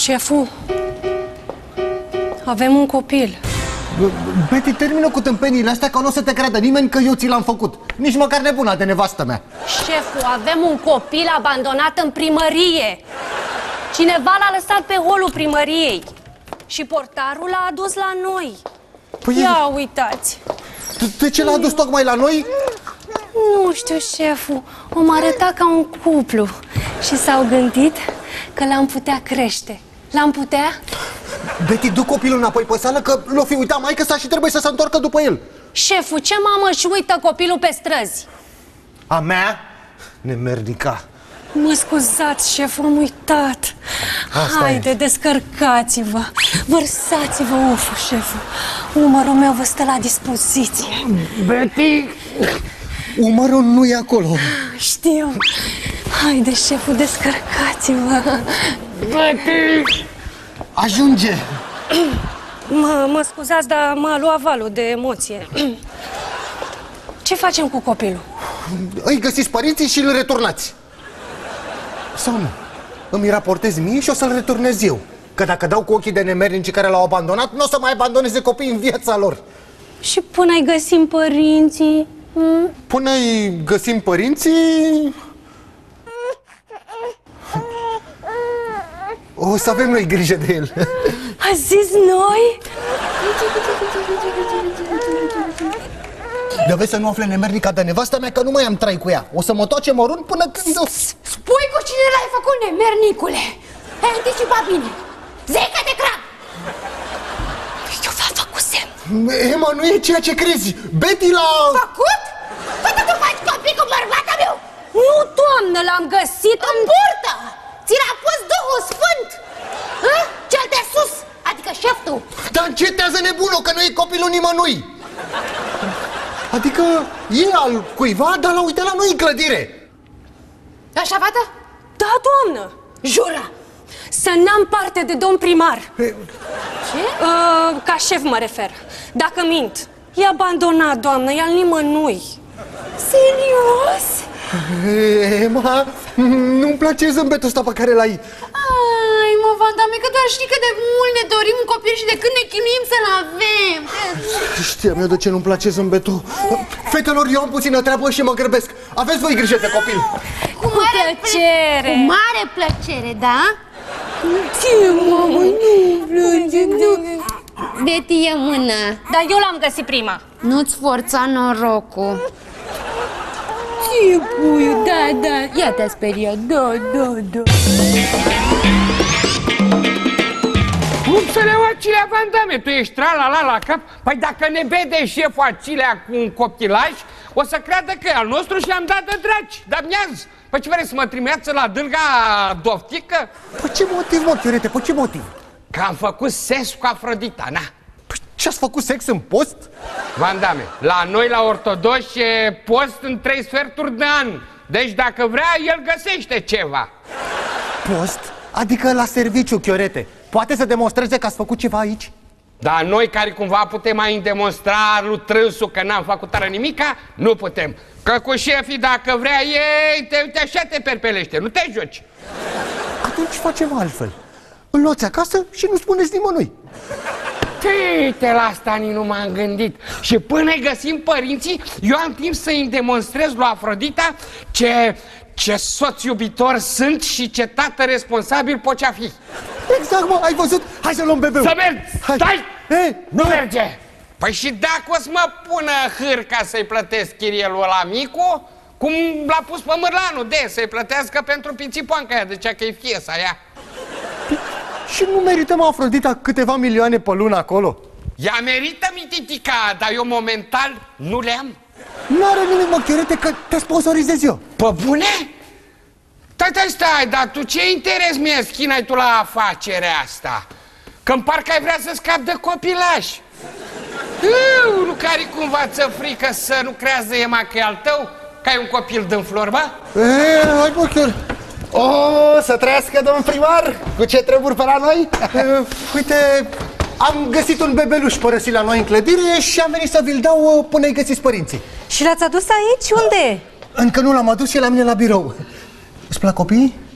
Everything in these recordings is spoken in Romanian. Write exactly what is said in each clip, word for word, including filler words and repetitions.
Șeful, avem un copil. Betty, termină cu tâmpeniile astea că nu o să te creadă nimeni că eu ți l-am făcut. Nici măcar nebuna de nevastă mea. Șeful, avem un copil abandonat în primărie. Cineva l-a lăsat pe holul primăriei și portarul l-a adus la noi. Păi ia uitați. De ce l-a adus tocmai la noi? Nu știu, șeful. O-m arăta ca un cuplu și s-au gândit că l-am putea crește. L-am putea? Betty, du copilul înapoi pe sală că l-o fi uitat maică-sa și trebuie să se întoarcă după el. Șeful, ce mamă își uită copilul pe străzi? A mea? Nemernica. Mă scuzați, șeful, am uitat. Asta Haide, e. descărcați-vă. Vărsați-vă uful, șeful. Umărul meu vă stă la dispoziție. Betty! Umărul nu e acolo. Știu. Haide, șeful, descărcați-vă. Betty! Ajunge! Mă, mă scuzați, dar m-a luat valul de emoție. Ce facem cu copilul? Îi găsiți părinții și îl returnați. Sau nu? Îmi raportez mie și o să-l returnez eu. Că dacă dau cu ochii de nemernici care l-au abandonat, nu o să mai abandoneze copiii în viața lor. Și până îi găsim părinții? Hmm? Până îi găsim părinții... O să avem noi grijă de el. A zis noi? De vezi să nu afle nemernica de nevasta mea că nu mai am trai cu ea. O să mă toace mărunt până când... Spui cu cine l-ai făcut, nemernicule! Ai anticipat bine! Zecă-te, crab! Eu v-am făcusem. Emma, nu e ceea ce crezi. Betty l-a... Făcut? Păi tu faci copii cu bărbata meu? Nu, doamnă, l-am găsit în burtă! Ți l-a pus Duhul Sfânt! Hă? Cel de sus, adică șeftul. Dar încetează nebunul, că nu e copilul nimănui. Adică e al cuiva, dar l-a uitat la noi în clădire. Așa, fată? Da, doamnă. Jură! Să n-am parte de domn primar. Ce? Uh, ca șef mă refer. Dacă mint. E abandonat, doamnă, e al nimănui. Serios? Emma, nu-mi place zâmbetul ăsta pe care l-ai. Ai, mă, Vandame, că doar știi cât de mult ne dorim un copil și de când ne chinuim să-l avem. Știam eu de ce nu-mi place zâmbetul. Fetelor, eu am puțină treabă și mă grăbesc. Aveți voi grijă de copil. Cu mare plăcere. Cu mare plăcere, da? Ce, mamă, nu plânge, nu. Betty, e mână. Dar eu l-am găsit prima. Nu-ți forța norocul. Ce, puiu, da, da, ia te-a speriat, da, da, da. Cum să le o Acilea, Vandame? Tu ești tra-la-la la cap? Păi dacă ne vede șeful Acilea cu un copilaj, o să creadă că e al nostru și l-am dat de dragi, dar miaz. Păi ce vreți să mă trimeață la dârga doftică? Pe ce motiv, mă, Chiorete, pe ce motiv? Că am făcut sex cu Afrodita, na. Păi ce-ați făcut sex în post? Vandame, la noi la ortodoși e post în trei sferturi de an. Deci dacă vrea, el găsește ceva. Post? Adică la serviciu, Chiorete. Poate să demonstreze că ați făcut ceva aici? Dar noi care cumva putem mai demonstra lui Trânsul că n-am făcut tare nimica, nu putem. Că cu șefii, dacă vrea ei, te uite așa te perpelește, nu te joci. Atunci facem altfel. Îl luați acasă și nu spuneți nimănui. Uite, la asta nici nu m-am gândit. Și până găsim părinții, eu am timp să-i demonstrez lui Afrodita ce, ce soț iubitor sunt și ce tată responsabil pot fi. Exact, mă, ai văzut? Hai să luăm bebeul. Să mergi! Stai! Ei, nu merge! Păi și dacă o să mă pună hârca să-i plătesc chirielul ăla micu, cum l-a pus pe Mârlanu, de să-i plătească pentru pițipoanca aia, de cea că-i fiesa aia. Și nu merităm, Afrodita, câteva milioane pe lună acolo? Ea merită, mititica, dar eu momentan nu le am. N-are nimic, mă, Chiorete, că te sponsorizez eu. Pe bune? Stai, stai, stai, dar tu ce interes meschin ai tu la afacerea asta? Că-mi parcă ai vrea să scapi de copilaș. Uuu, nu care cumva ță frică să nu creează Ema că e al tău? Că ai un copil din flori, ba? E, hai, mă, Chior. O, să trăiască, domn primar, cu ce treburi pe la noi? E, uite, am găsit un bebeluș părăsit la noi în clădire și am venit să vi-l dau până-i găsiți părinții. Și l-ați adus aici? Unde? Încă nu l-am adus și la mine la birou. Îți plac copiii?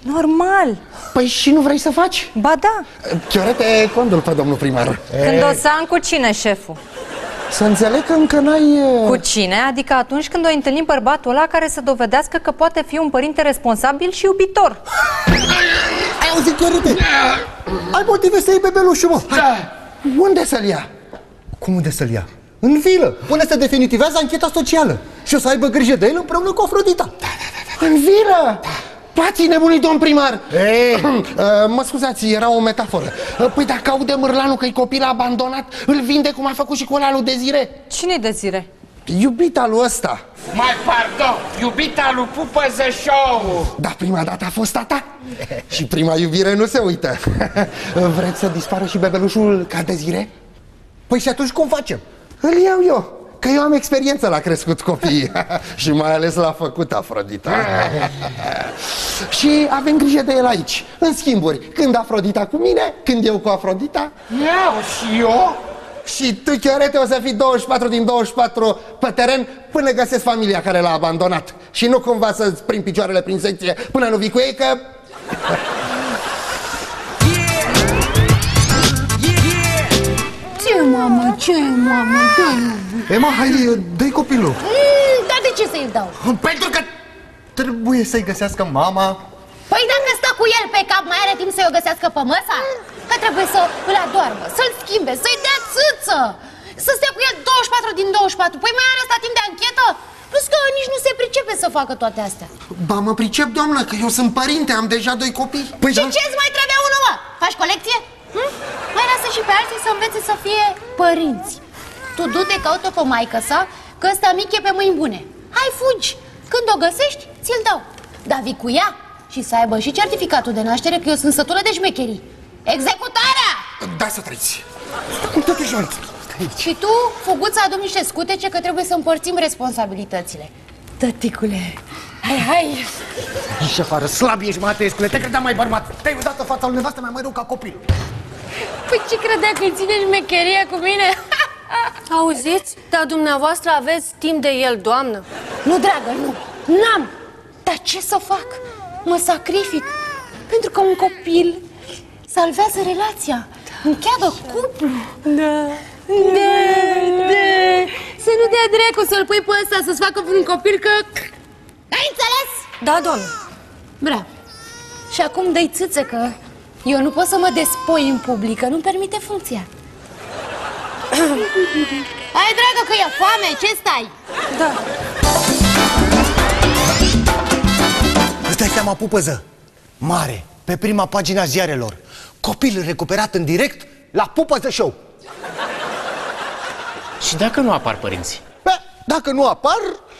Normal. Păi și nu vrei să faci? Ba da. Chiorete, condul pe domnul primar. Când o să am cu cine, șeful? Să înțeleg că încă n-ai... Cu cine? Adică atunci când o întâlni bărbatul ăla care să dovedească că poate fi un părinte responsabil și iubitor. Ai auzit, Chiorete? Ai motive să iei bebelușul, mă. Da. Unde să-l ia? Cum unde să-l ia? În vilă, până se definitivează ancheta socială. Și o să aibă grijă de el împreună cu Afrodita. Da, da, da, da. În vilă? Da. Pații nebunii, domn primar! Ei, uh, mă scuzați, era o metaforă. Uh, păi dacă aude Mârlanu că-i copil abandonat, îl vinde cum a făcut și cu ăla lui Dezire. Cine-i Dezire? Iubita lui ăsta. Mai pardon, iubita lui Pupăză Show. Da, prima dată a fost a ta. Și prima iubire nu se uită. Vreți să dispară și bebelușul ca Dezire? Păi și atunci cum facem? Îl iau eu, că eu am experiență la crescut copii. Și mai ales l-a făcut Afrodita. Și avem grijă de el aici, în schimburi. Când Afrodita cu mine, când eu cu Afrodita. Iau, și eu? Și tu, Chiorete, o să fii douăzeci și patru din douăzeci și patru pe teren până găsesc familia care l-a abandonat. Și nu cumva să-ți prind picioarele prin secție până nu vii cu ei, că... Ce, mamă, ce, mamă, dă-i. Ema, hai, dă-i copilul. Mm, dar de ce să-i dau? Pentru că trebuie să-i găsească mama. Păi dacă stă cu el pe cap, mai are timp să-i o găsească pe măsa? Că trebuie să îl adoarmă, să-l schimbe, să-i dea țâță. Să stea cu el douăzeci și patru din douăzeci și patru. Păi mai are asta timp de anchetă? Plus că nici nu se pricepe să facă toate astea. Ba, mă pricep, doamnă, că eu sunt părinte, am deja doi copii. Păi și da? Ce-ți mai trebuie unul, mă? Faci colecție? Hm? Mai lasă și pe alții să învețe să fie părinți. Tu du-te, caută pe maică sa, că ăsta mic e pe mâini bune. Hai, fugi! Când o găsești, ți-l dau. Dar vii cu ea și să aibă și certificatul de naștere, că eu sunt sătură de șmecherii. Executarea! Da, să trăiți. Totul joint. Și tu, fuguța, adu niște scutece, că trebuie să împărțim responsabilitățile. Tăticule, hai, hai! Ești afară, slab ești, Mateescule, te credeam mai bărbat. Te-ai udat în fața lui nevastă, mai mai rău ca copil. Păi ce credea că-i ține șmecheria cu mine? Auziți? Dar dumneavoastră aveți timp de el, doamnă. Nu, dragă, nu, n-am. Dar ce să fac? Mă sacrific. Pentru că un copil salvează relația, încheagă cuplu. Da. Da, da. Să nu dea dracu să-l pui pe ăsta să-ți facă un copil, că... Ai înțeles? Da, doamnă. Bravo. Și acum dă-i țâță, că eu nu pot să mă despoi în public, că nu-mi permite funcția. Hai, dragă, că e foame, ce stai? Da. Îți dai seama, Pupăză? Mare, pe prima pagina ziarelor. Copil recuperat în direct la Pupăză Show. Și dacă nu apar părinții? Bă, dacă nu apar...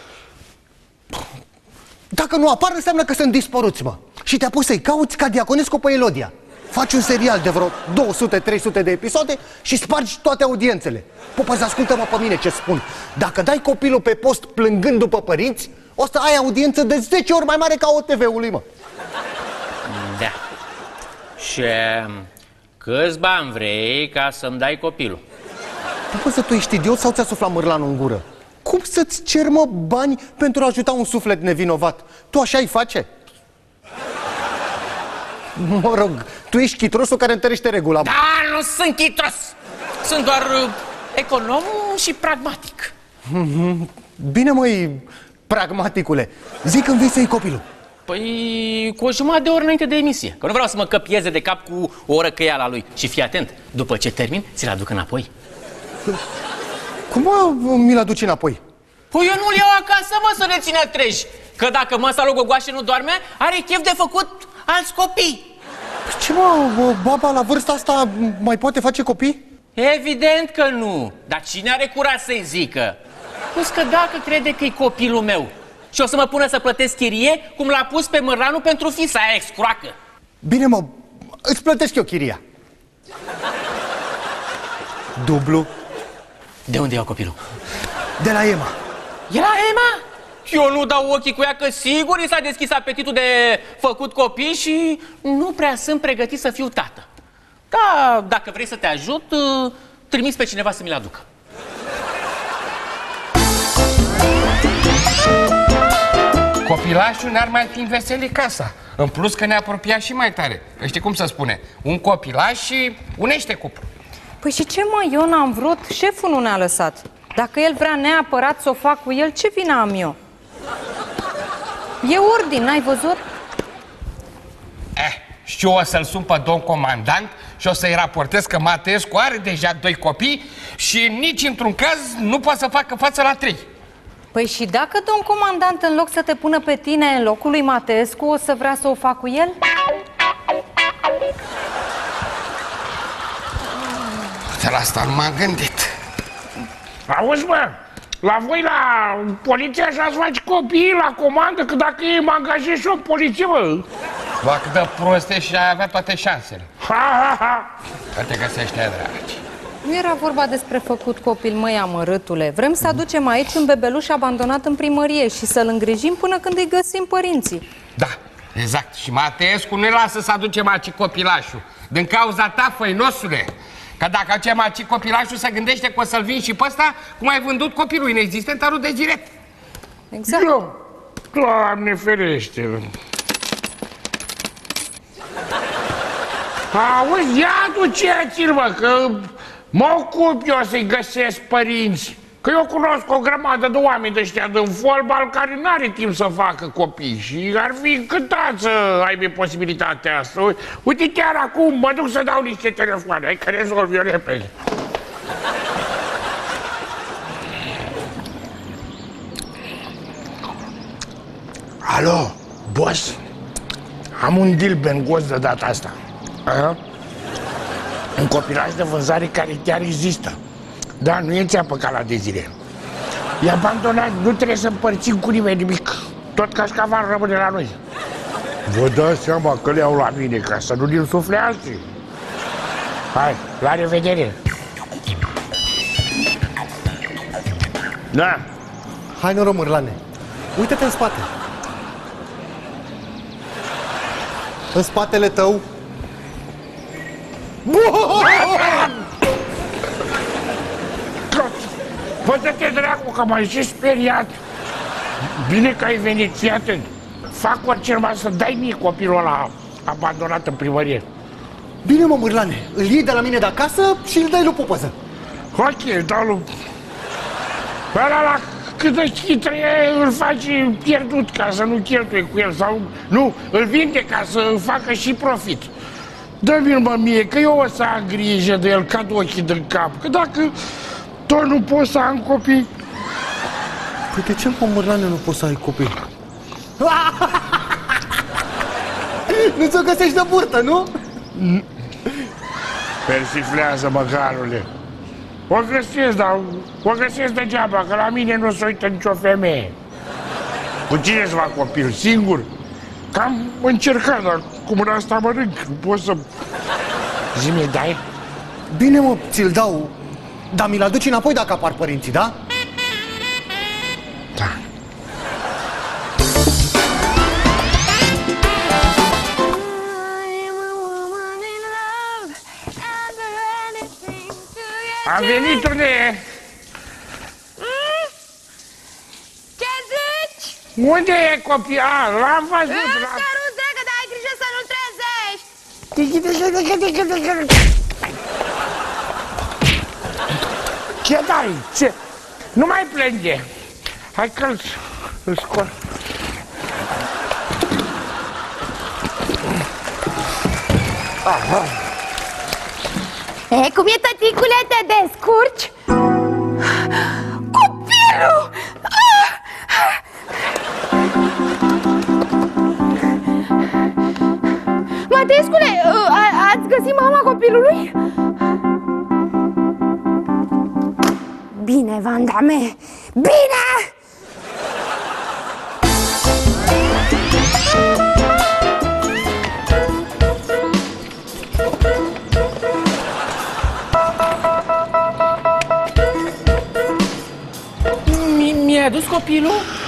Dacă nu apar, înseamnă că sunt dispăruți, mă. Și te apuci să-i cauți ca Diaconescu pe Elodia. Faci un serial de vreo două sute trei sute de episoade și spargi toate audiențele. Pupăză, ascultă-mă pe mine ce spun. Dacă dai copilul pe post plângând după părinți, o să ai audiență de zece ori mai mare ca O T V-ului, mă. Da. Și câți bani vrei ca să-mi dai copilul? Pupăză, tu ești idiot sau ți-a suflat Mârlanul în gură? Cum să-ți cer, mă, bani pentru a ajuta un suflet nevinovat? Tu așa-i face? Mă rog, tu ești chitrosul care întărește regula. Da, nu sunt chitros. Sunt doar uh, econom și pragmatic. Bine, măi, pragmaticule. Zic când vei să iei copilul. Păi cu o jumătate de oră înainte de emisie. Că nu vreau să mă căpieze de cap cu o oră căiala lui. Și fii atent, după ce termin, ți-l aduc înapoi. Cum mă, mi-l aduci înapoi? Păi eu nu-l iau acasă, mă, să ne țină treji. Că dacă măsa lui Gogoașe nu doarme, are chef de făcut alți copii. Păi ce, mă, baba la vârsta asta mai poate face copii? Evident că nu. Dar cine are curaj să-i zică? Plus că dacă crede că e copilul meu și o să mă pună să plătesc chirie, cum l-a pus pe Mârlanu pentru fisa aia excroacă. Bine, mă, îți plătesc eu chiria. Dublu. De unde iau copilul? De la Ema. E la Ema? Eu nu dau ochii cu ea, că sigur i s-a deschis apetitul de făcut copii și nu prea sunt pregătit să fiu tată. Da, dacă vrei să te ajut, trimis pe cineva să mi-l aducă. Copilașul n-ar mai fi înveselit casa. În plus că ne apropia și mai tare. Știi cum se spune? Un copilaș și unește cuplu. Păi și ce, mă, eu n-am vrut? Șeful nu ne-a lăsat. Dacă el vrea neapărat să o fac cu el, ce vină am eu? E ordin, n-ai văzut? Eh, și eu o să-l sun pe domn comandant și o să-i raportez că Mateescu are deja doi copii și nici într-un caz nu poate să facă față la trei. Păi și dacă domn comandant, în loc să te pună pe tine în locul lui Mateescu, o să vrea să o fac cu el? De la asta nu m-am gândit. Auzi, mă, la voi la poliție așa-ți faci copiii la comandă, că dacă ei mă angajez și o poliție, mă. Ba, cât de prost ești și ai avea toate șansele. Ha, ha, ha. Că te găsește, dragi. Nu era vorba despre făcut copil, măi, amărâtule. Vrem să aducem aici un bebeluș abandonat în primărie și să-l îngrijim până când îi găsim părinții. Da, exact. Și Mateescu nu-i lasă să aducem aici copilașul. Din cauza ta, făinosule. Că dacă aducem aici copilașul, se gândește că o să-l vin și pe ăsta, cum ai vândut copilul inexistent al lui Deziret. Exact. Eu, Doamne ferește. Auzi, ia aduceți-l, mă, că mă ocup eu să-i găsesc părinți. Că eu cunosc o grămadă de oameni de ăștia din fotbal care n-are timp să facă copii și ar fi încântat să aibă posibilitatea asta. Uite, chiar acum mă duc să dau niște telefoane, hai că rezolv eu repede. Alo, boss, am un deal bengos de data asta. Aha. Un copilaj de vânzare care chiar există. Da, nu e țeapă ca la Dezire. E abandonat, nu trebuie să împărțim cu nimeni nimic. Tot cașcaval rămâne la noi. Vă dați seama că le iau la mine ca să nu ne sufle alții. Hai, la revedere. Da. Hai, noroc, Mârlane. Uită-te în spate. În spatele tău. Bă, dă-te dracu, că m-ai și speriat. Bine că ai venit, fii atent. Fac orice numai să dai mie copilul ăla abandonat în primărie. Bine, mă, Mârlane, îl iei de la mine de acasă și îl dai lui Pupăză. Ok, dau lui... Ăla la cât de chitră e, îl faci pierdut ca să nu cheltuie cu el sau... Nu, îl vinde ca să facă și profit. Dă-mi-l, mă, mie, că eu o să am grijă de el ca de ochii din cap. Că dacă tot nu pot să am copii... Păi de ce, mă, Mârlane, nu poți să ai copii? Nu ți-o găsești de burtă, nu? Persiflează, măgarule. O găsesc, dar o găsesc degeaba, că la mine nu se uită nicio femeie. Cu cine să fac copil? Singur? Că am încercat, dar cu mâna asta mănânc. Nu pot să... Zi-mi, dai? Bine, mă, ți-l dau, dar mi-l aduci înapoi dacă apar părinții, da? Da. Am venit, unde e? Mm? Ce zici? Unde e copil? A, l-am văzut. Îl săruzecă, dar ai grijă să nu-l trezești. Ce dai? Ce? Nu mai plânge. Hai că-l scot. Aha. E, cum e, tăticule, te descurci? Copilul! Mateescule, ați găsit mama copilului? Bine, Vandame, bine! Mi-ai adus copilul?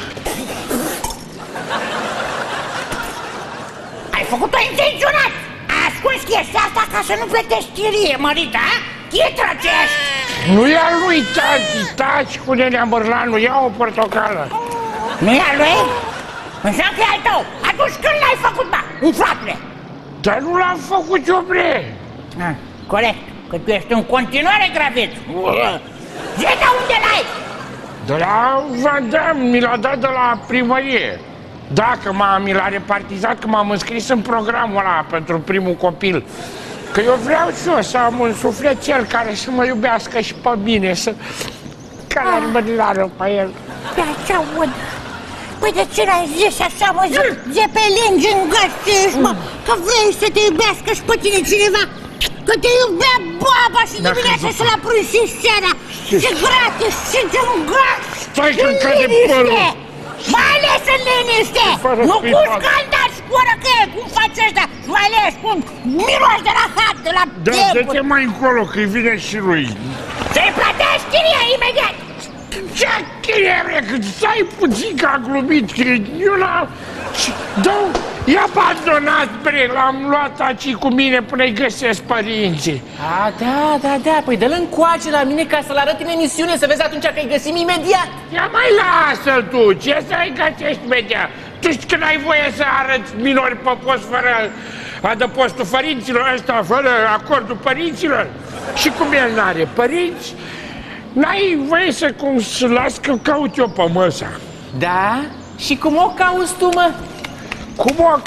Ai făcut-o intenționat! Ai ascuns chestia asta ca să nu plătești chirie, mărita, a? Chietrăcești! Nu e a lui, tati, taci cu nenea Mărlanu, ia o portocală. Nu e a lui? Înseamnă că e al tău. Atunci când l-ai făcut, ba? umflatule! Dar nu l-am făcut eu, bre! Ah, corect, că tu ești în continuare gravid. Zi, de unde l-ai? De la Van Damme, mi l-a dat de la primărie. Dacă m-a, mi l-a repartizat, că m-am înscris în programul ăla pentru primul copil. Că eu vreau și eu să am un sufletel care să mă iubească și pe mine, să... care ar mărilară pe el. Pe așa aud. Păi de ce n-ai zis așa, mă, Zepelin, gingășești, mă, că vrei să te iubească și pe tine cineva? Că te iubea baba și dimineața să l-a prins și seara. Și gratis, și gângaș. Stai când cade părul. Mai ales în liniște! Nu cu scandal și cu orăcăie, cum faci ăștia, mai ales cum miroși de la hat, de la Da, deburi. dă-te mai încolo, că-i vine și lui. Să-i plătești chiria imediat! Ce chirie, bre, că stai puțin că a glumit, că eu l-am... Dă-o, i-a abandonat, bre, l-am luat aici cu mine până-i găsesc părinții. A, da, da, da, păi dă-l încoace la mine ca să-l arăt în emisiune, să vezi atunci că îi găsim imediat. Ia mai lasă-l tu, ce să-i găsești imediat? Tu știi că n-ai voie să arăți minori pe post fără adăpostul părinților ăsta, fără acordul părinților? Și cum el n-are părinți, n-ai voie să cum să las că caut eu pe măsa. Da? Și cum o cauți tu, mă? Cum o...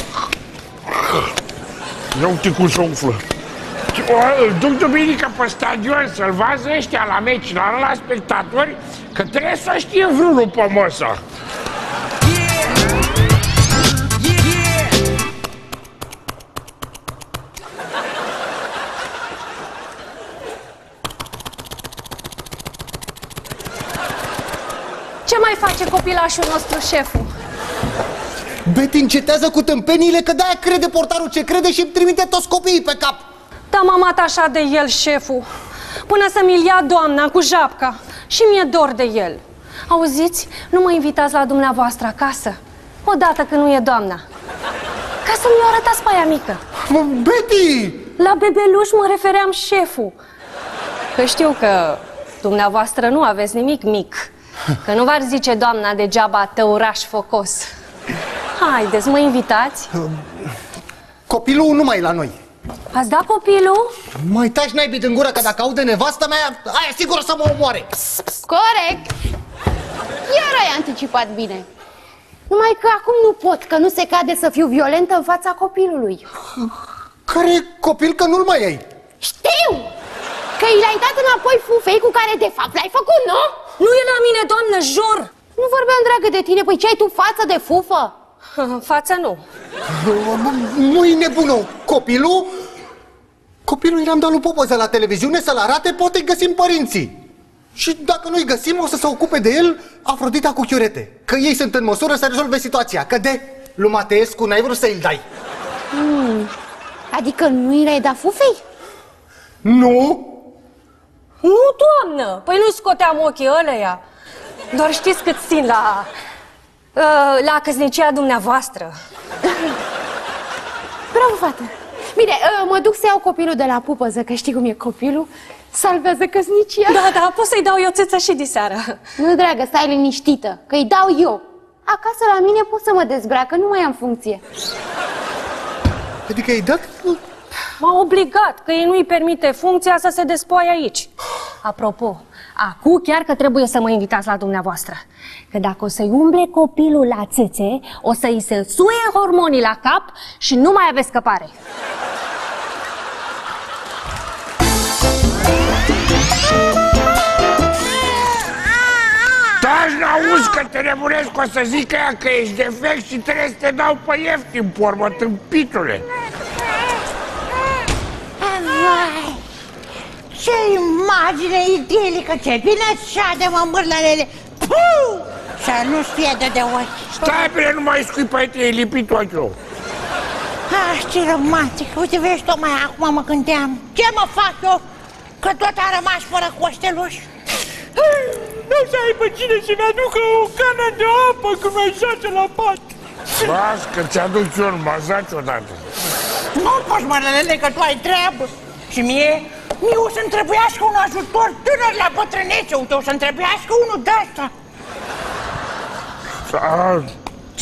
Nu uite cum se umflă. Îl duc duminică pe stadion să-l vază ăștia la meci, la, la spectatori, că trebuie să știe vreunul pe măsa. Ce mai face copilașul nostru, șeful? Betty încetează cu tâmpeniile, că de-aia crede portarul ce crede și îmi trimite toți copiii pe cap. Da, m-am atașat de el, șeful, până să mi-l ia doamna cu japca. Și mi-e dor de el. Auziți? Nu mă invitați la dumneavoastră acasă, odată când nu e doamna, ca să mi-o arătați pe aia mică. Betty! La bebeluș mă refeream, șeful. Că știu că dumneavoastră nu aveți nimic mic, că nu v-ar zice doamna degeaba tăuraș focos. Haideți, mă invitați. Copilul nu mai e la noi. Ați dat copilul? Mai taci naibii din gură, că dacă aude nevastă mea, aia sigur o să mă omoare. Corect. Iar ai anticipat bine. Numai că acum nu pot, că nu se cade să fiu violentă în fața copilului. Care copil, că nu-l mai ai? Știu! Că i l-ai dat înapoi fufei cu care de fapt l-ai făcut, nu? Nu e la mine, doamnă, jur! Nu vorbeam, dragă, de tine, păi ce ai tu față de fufă? Față nu. Nu-i nebună. Copilul? Copilul i-am dat lui Popoză la televiziune să-l arate, poate găsim părinții. Și dacă nu-i găsim, o să se ocupe de el Afrodita cu Chiurete. Că ei sunt în măsură să rezolve situația. Că de lui Mateescu n-ai vrut să-i dai. Hmm. Adică nu i l-ai dat fufei? Nu? Nu, doamnă! Păi nu-i scoteam ochii ăleia. Doar știți cât țin la... la căsnicia dumneavoastră. Bravo, fată! Bine, mă duc să iau copilul de la pupăză, că știi cum e copilul. Salvează căsnicia. Da, da, pot să-i dau eu țâță și diseară. Nu, dragă, stai liniștită, că îi dau eu. Acasă la mine pot să mă dezbracă, nu mai am funcție. Adică ai dat? M-a obligat, că ei nu-i permite funcția să se despoie aici. Apropo, acum chiar că trebuie să mă invitați la dumneavoastră. Că dacă o să-i umble copilul la țâțe, o să-i se suie hormonii la cap și nu mai aveți scăpare. Taci, n-auzi că te nebunesc, o să zic ea că ești defect și trebuie să te dau pe ieftin, pormă, tâmpitule. Vai, ce imagine idilică, ce bine așa de mămârlele. Puh! Să nu-ți fie de de ochi. Stai, bine, nu mai scui pe tine, e lipit ochiul. Ah, ce romantic. Uite, vezi, tocmai acum mă gândeam. Ce mă fac eu? Că tot a rămas fără costeluș. Nu să aibă cine să-mi aducă o cană de apă când mai zace la pat. Las că ți-aduc eu un mazaci odată. Nu poți, mărlele, că tu ai treabă. Și mie, mie o să-mi trebuiască un ajutor tânăr la bătrânețe. Uite, o să-mi trebuiască unul de ăsta.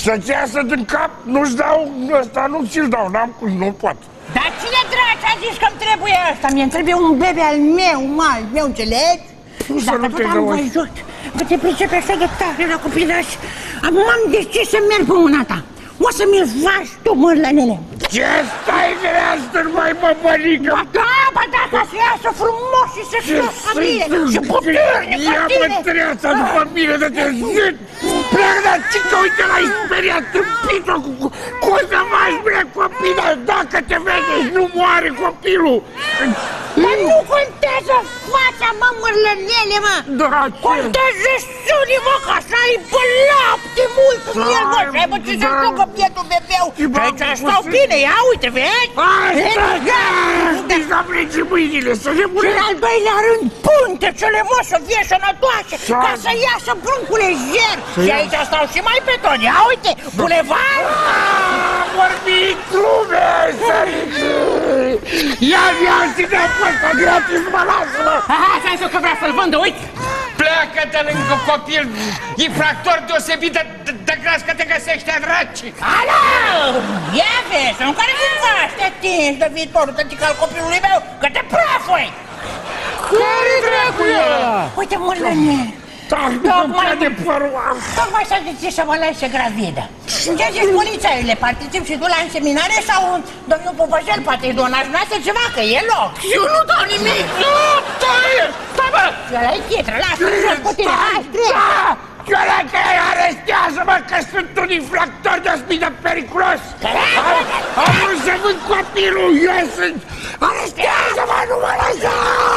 Să-ți iasă din cap, nu-ți dau ăsta, nu ți-l dau, n-am cum, nu pot. Dar cine draci a zis că-mi trebuie ăsta? Mie-mi trebuie un bebe al meu, mă, al meu, înțelegi? Dacă tot am văzut că te pricepe așa de tare la copilaș, m-am decis să merg pe mâna ta. O să mi-l faci tu, mărlănele. Ce stai dreastă, mai băbărică? Ba da, ba da, ca să iasă frumos și să fie familie și puternic ca tine. Ia-mă treața după mine de te zid! Pleacă, dar ce că uite l-ai speriat, trâmpit-o cu... Cu o să faci, bre, copii, dar dacă te vedeți, nu moare copilul! Dar nu contează fața, mă, mărlănele, mă! Da, ce? Contează sunii, mă, că așa e pe lapte mult cu el, mă, și aibă ce să jocă bietul bebeu! Și aici stau bine, ia uite, vezi? Asta, da! Nici n-am rege mâinile, să ne Și în al doilea rând, punte-cele, mă, să fie sănătoase, ca să iasă pruncul lejer! Și aici stau și mai pe ton, ia uite, bulevard! Vorbit lume, sărit! Ia-mi-a ținea pe ăsta gratis, mă lasă-mă! Aha, ți-am zis că vrea să-l vândă, uite! Pleacă de lângă copil, infractor deosebit de, de, de gras că te găsește draci! Alo! Ia vezi, în care cumva te atingi de viitorul tătic al copilului meu, că te prafui! Care dracu e ăla? Uite, mălăne! Tocmai de părul Tocmai s-a decis să mă lase gravidă. Ce zici, polițaile, particip și tu la înseminare sau domnul Popășel poate-i donați noastră ceva, că e loc? Eu nu dau nimic! Nu, stai! Stai, bă! Ăla-i pietră, lasă-l jos cu tine, hai, trec! Ăla că arestează-mă că sunt un infractor deosebit periculos! Am vrut să vând copilul, eu sunt... Arestează-mă, nu mă lăsa!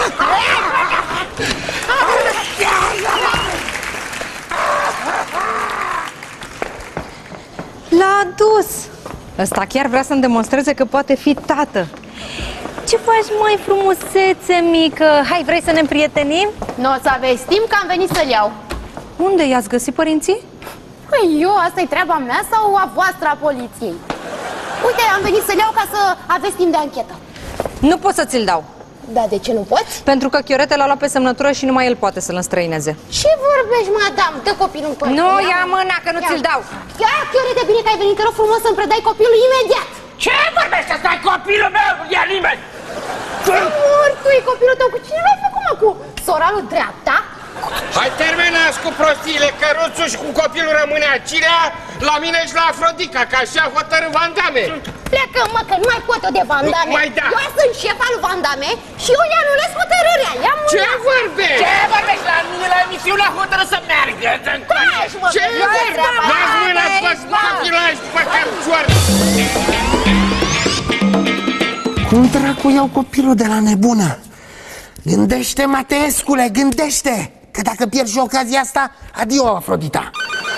Arestează-mă! L-a adus! Ăsta chiar vrea să-mi demonstreze că poate fi tată. Ce faci, măi, frumusețe mică? Hai, vrei să ne împrietenim? Nu o să aveți timp că am venit să-l iau. Unde i-ați găsit părinții? Păi eu, asta e treaba mea sau a voastră a poliției? Uite, am venit să-l iau ca să aveți timp de anchetă. Nu pot să ți-l dau. Da, de ce nu poți? Pentru că Chiorete l-a luat pe semnătură și numai el poate să-l înstrăineze. Ce vorbești, madame? Dă copilul în Nu, ia mâna, că nu ți-l dau. Ia, Chiorete, bine că ai venit, te rog frumos să-mi predai copilul imediat. Ce vorbești? Ăsta e copilul meu, nu ia nimeni! Mortui, copilul tău, cu cine l-ai făcut, mă? Cu sora lui dreapta? Hai, terminați cu prostiile, căruțul și cu copilul rămâne acirea, la mine și la Afrodica, că așa hotărâ Van Damme. Plecă, mă, că nu mai pot eu de Van Damme. Mai da. Eu sunt șefa lui Van Damme și eu i-am anulez hotărârea. Ia mâna. Ce vorbești? Ce vorbești? La mine la emisiune a hotărât să meargă. Taci, mă, Ce vorbești? Las mâna pe copilaj, pe cărțoar. Cum dracu iau copilul de la nebună? Gândește, Mateescule, gândește! Că dacă pierzi și ocazia asta, adio, Afrodita.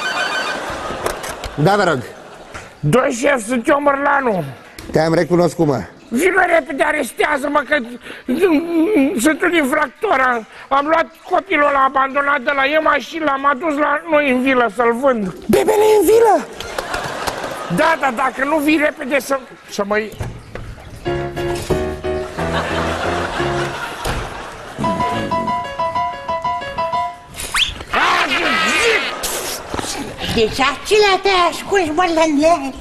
Da, vă rog. Doi șef, sunt eu, Mărlanu. Te-am recunoscut, mă. Vină repede, arestează-mă, că sunt un infractor. Am luat copilul ăla abandonat de la Ema și l-am adus la noi în vilă să-l vând. Bebele în vilă? Da, da, dacă nu vii repede să, să mă... Deci acelea te asculti, mălănele.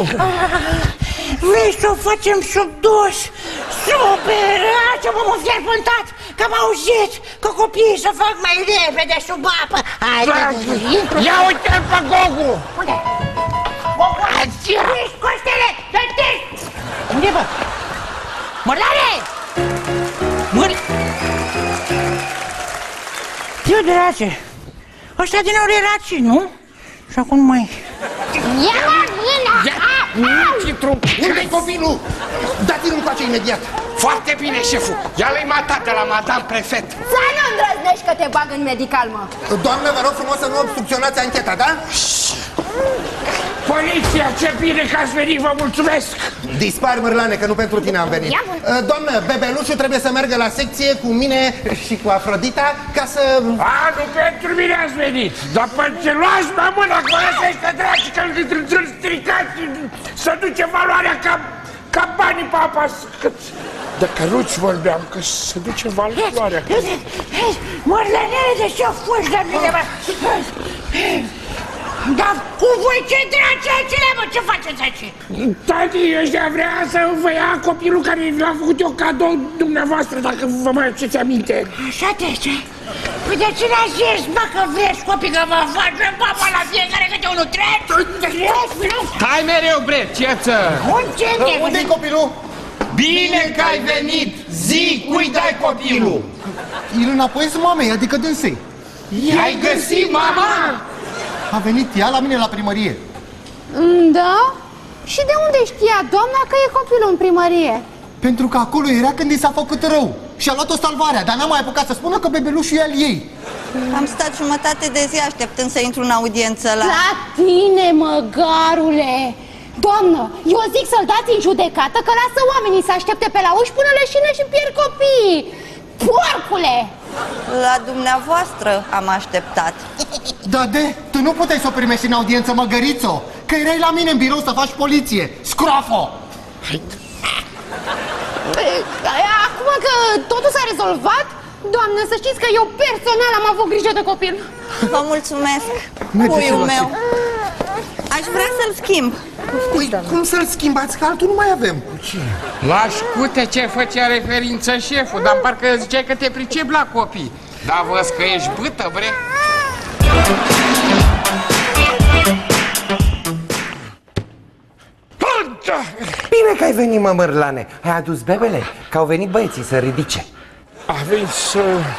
Vrei să o facem sub dos? Super! Ce-mă mă fierbântat! Că am auzit că copiii se fac mai repede sub apă. Hai, intru. Ia uite-l pe Gogu! Unde? Gogu! Ești, Costele! Dă-te! Unde, bă? Mărlare! Măr... Eu de race. Ăștia din ori era raci, nu? Și acum mai... Ia mâna! Unde-i copilul? Da-ti-l încoace imediat. Foarte bine, șeful. Ia-l-i matat de la madame prefect. Să nu îndrăznești că te bag în medical, mă. Doamnă, vă rog frumos să nu obstrucționați ancheta, da? Poliția, ce bine că ați venit, vă mulțumesc! Dispar, Mărlane, că nu pentru tine am venit. Doamnă, bebelușul trebuie să meargă la secție cu mine și cu Afrodita ca să... A, nu pentru mine ați venit! Dar pe ce luați pe mână, acolo să-i dragi, că-l stricați, să duce valoarea ca, ca banii pe apa. De căruți vorbeam, că să duce valoarea. Mărlane, de ce fugi de mine, mă? Dar cu voi ce draci acelea, mă? Ce faceți aici? Tati, ăștia vrea să vă ia copilul care l-a făcut eu cadou dumneavoastră, dacă vă mai aduceți aminte. Așa trece? Păi de ce n-a zis, bă, că vreți copii, că vă face papa la fiecare câte unul? Treci? Treci? Hai mereu, bre, ceță! Unde-i copilul? Bine că ai venit! Zi, cui dai copilul? El înapoi sunt mamei, adică dânsei. I-ai găsit mama? A venit ea la mine la primărie. Da? Și de unde știa doamna că e copilul în primărie? Pentru că acolo era când i s-a făcut rău. Și a luat-o salvarea, dar n-am mai apucat să spună că bebelușul e al ei. Am stat jumătate de zi așteptând să intru în audiență la... La tine, măgarule! Doamnă, eu zic să-l dați în judecată, că lasă oamenii să aștepte pe la uși până leșină și pierd copiii. Porcule! La dumneavoastră am așteptat. Da, de, tu nu puteai să o primești în audiență, măgărițo, că erai la mine în birou să faci poliție. Scroafo! Acum că totul s-a rezolvat, doamnă, să știți că eu personal am avut grijă de copil. Vă mulțumesc, puiul meu. Aș vrea să-l schimb. Păi, cum să-l schimbați, că altul nu mai avem? La șcute ce făcea referință șeful, dar parcă ziceai că te pricep la copii. Dar văd că ești bâtă, bre. Bine că ai venit, mă, Mărlane. Ai adus bebele? Că au venit băieții să ridice. A venit să...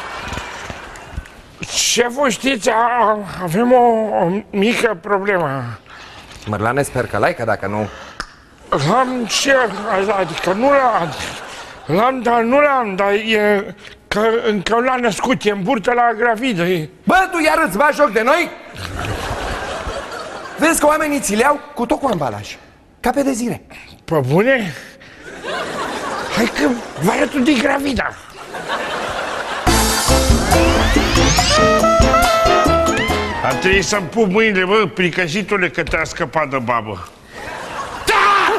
Șeful, știți, a, avem o, o mică problemă. Mărlane, sper că l-ai, că dacă nu... L-am și... adică nu l-am... L-am, dar nu l-am, dar e... Că încă l-a născut, e în burtă la gravidă. E... Bă, tu iar îți bagi joc de noi? Vezi că oamenii ți le-au cu tot cu ambalaj. Ca pe Dezire. Pă bune? Hai că vă arăt unde e gravida. Ar trebui să-mi pup mâinile, bă, pricăsitule, că te-a scăpat de babă. Da!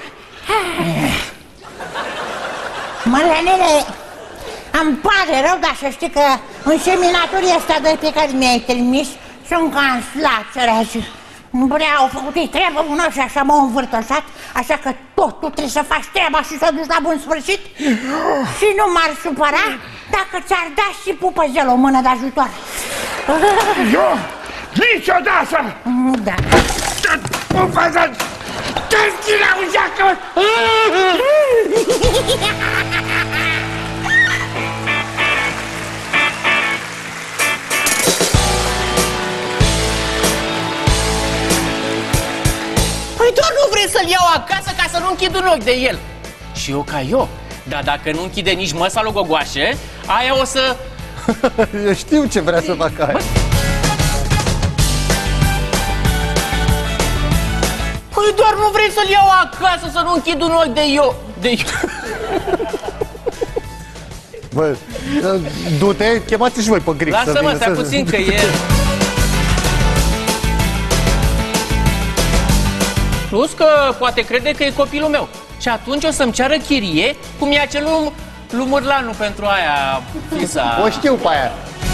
Mărănele, îmi pare rău, dar să știi că înseminatorii ăsta doi pe care mi-ai trimis sunt cam slațărați. Nu prea au făcut-i treabă bună și așa m-au învârtășat, așa că tot tu trebuie să faci treaba și să o duci la bun sfârșit. Și nu m-ar supăra dacă ți-ar da și pupăzel o mână de ajutor. Eu? Niciodată! Da. Pupăzel! Deschide ușa că... Păi doar nu vrei să-l iau acasă ca să nu închid un ochi de el. Și eu ca eu. Dar dacă nu închide nici măsa lui Gogoașe, aia o să... Eu știu ce vrea să facă aia. Păi doar nu vrei să-l iau acasă să nu închid un ochi de eu. De eu. Bă, du-te, chemați și voi pe Gric. Lasă-mă, stai puțin că e... Plus că poate crede că e copilul meu. Și atunci o să-mi ceară chirie, cum i-a celul lui Mârlanu pentru aia fisa. O știu pe aia.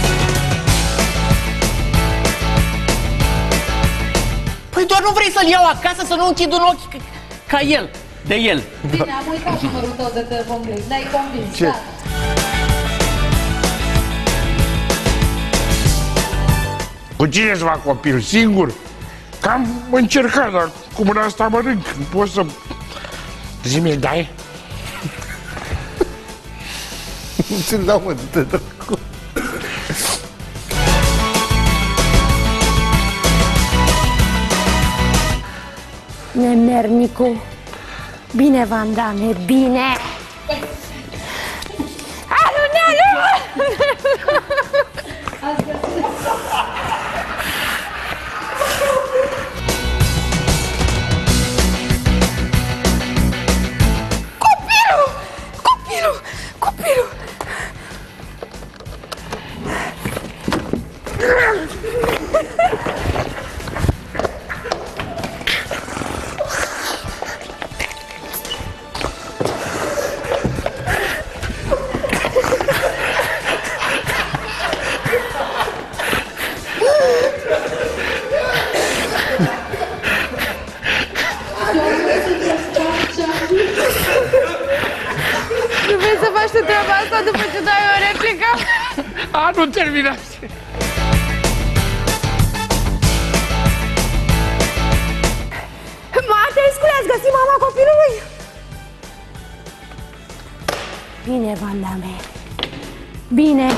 Păi doar nu vrei să-l iau acasă să nu închid un ochi ca el, de el. Bine, am uitat numărul tău de telefon, Grace. N-ai convins, Ce? da. Cu cine să fac copil? Singur? Că am încercat, dar cu mâna asta mănânc. Pot să... Zi-mi, dai? Ce-l dau, mă, de dracu. Nemernicu, bine, Vandame, bine! Alu, nealu! Copilul! Copilul! Copilul! A, nu terminați. Matescule, ați găsit mama copilului? Bine, Vanda mea. Bine.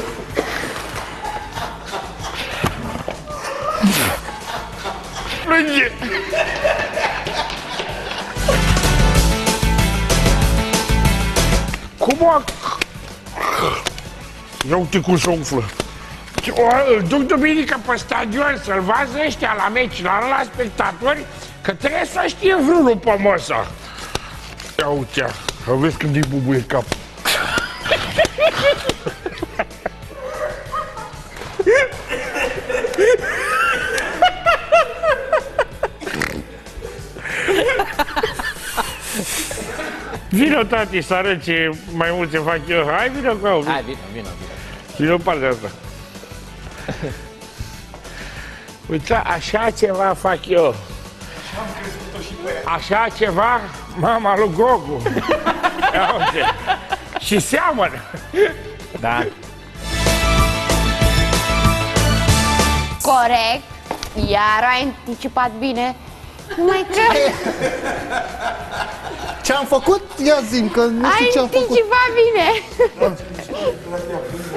Plânge. Cum a... Ia uite cum se umflă. Îl duc duminică pe stadion să-l vază ăștia la meci, la, la spectatori, că trebuie să știe vreunul pe măsa. Ia uite, vezi când îi bubuie cap. Vino, tati, să arăt ce mai mult ce fac eu. Hai, vino cu au. Hai, vino, vino, vino. Vino partea asta. Uite, așa ceva fac eu. Așa ceva, mama lui Gogu. Ia uite. Și seamănă. Da. Corect. Iar ai anticipat bine. Numai că... Ce-am făcut? Ia zi-mi, că nu știu ce am făcut. Ai anticipat bine.